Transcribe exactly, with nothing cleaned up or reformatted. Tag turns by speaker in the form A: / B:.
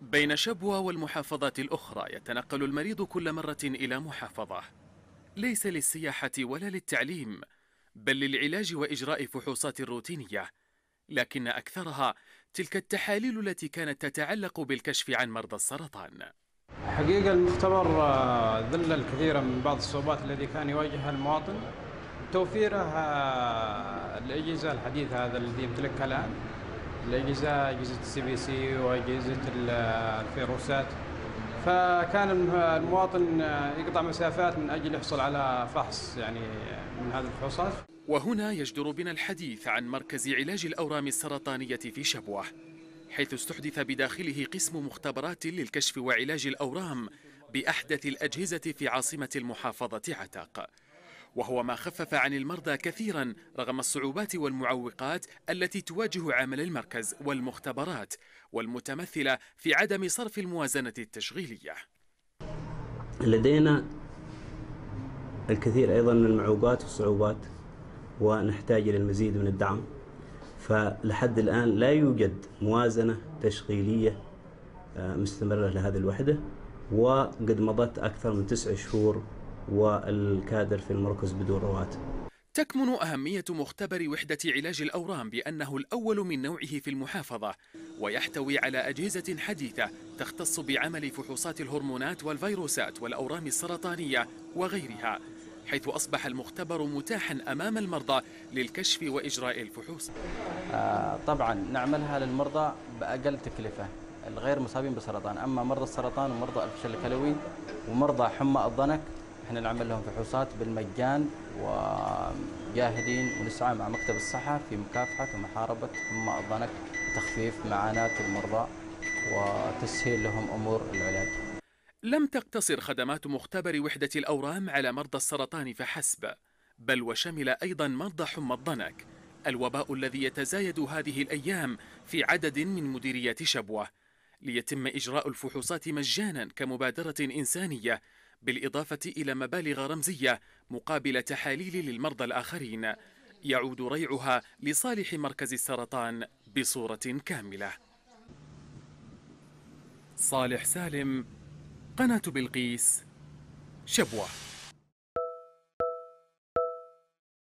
A: بين شبوة والمحافظات الأخرى يتنقل المريض كل مرة إلى محافظة، ليس للسياحة ولا للتعليم، بل للعلاج وإجراء فحوصات روتينية، لكن أكثرها تلك التحاليل التي كانت تتعلق بالكشف عن مرضى السرطان.
B: حقيقة المختبر آه، ذلل كثيرا من بعض الصعوبات التي كان يواجهها المواطن. توفيره آه، الأجهزة الحديثة هذا الذي يمتلكها الآن، الأجهزة أجهزة السي بي سي وأجهزة ال- الفيروسات، فكان الم- المواطن آه، يقطع مسافات من أجل يحصل على فحص يعني من هذه الفحوصات.
A: وهنا يجدر بنا الحديث عن مركز علاج الأورام السرطانية في شبوة، حيث استحدث بداخله قسم مختبرات للكشف وعلاج الأورام بأحدث الأجهزة في عاصمة المحافظة عتاق، وهو ما خفف عن المرضى كثيرا رغم الصعوبات والمعوقات التي تواجه عمل المركز والمختبرات، والمتمثلة في عدم صرف الموازنة التشغيلية.
C: لدينا الكثير أيضا من المعوقات والصعوبات، ونحتاج إلى المزيد من الدعم. فلحد الآن لا يوجد موازنة تشغيلية مستمرة لهذه الوحدة، وقد مضت أكثر من تسع شهور والكادر في المركز بدون رواتب.
A: تكمن أهمية مختبر وحدة علاج الأورام بأنه الأول من نوعه في المحافظة، ويحتوي على أجهزة حديثة تختص بعمل فحوصات الهرمونات والفيروسات والأورام السرطانية وغيرها، حيث أصبح المختبر متاحا أمام المرضى للكشف وإجراء الفحوص.
D: آه، طبعا نعملها للمرضى بأقل تكلفة، الغير مصابين بسرطان. أما مرضى السرطان ومرضى الفشل الكلوي ومرضى حمى الضنك احنا نعمل لهم فحوصات بالمجان، وجاهدين ونسعى مع مكتب الصحة في مكافحة ومحاربة حمى الضنك وتخفيف معاناة المرضى وتسهيل لهم أمور العلاج.
A: لم تقتصر خدمات مختبر وحدة الأورام على مرضى السرطان فحسب، بل وشمل أيضا مرضى حمى الضنك، الوباء الذي يتزايد هذه الأيام في عدد من مديريات شبوة، ليتم إجراء الفحوصات مجانا كمبادرة إنسانية، بالإضافة إلى مبالغ رمزية مقابل تحاليل للمرضى الآخرين يعود ريعها لصالح مركز السرطان بصورة كاملة. صالح سالم، قناة بلقيس، شبوة.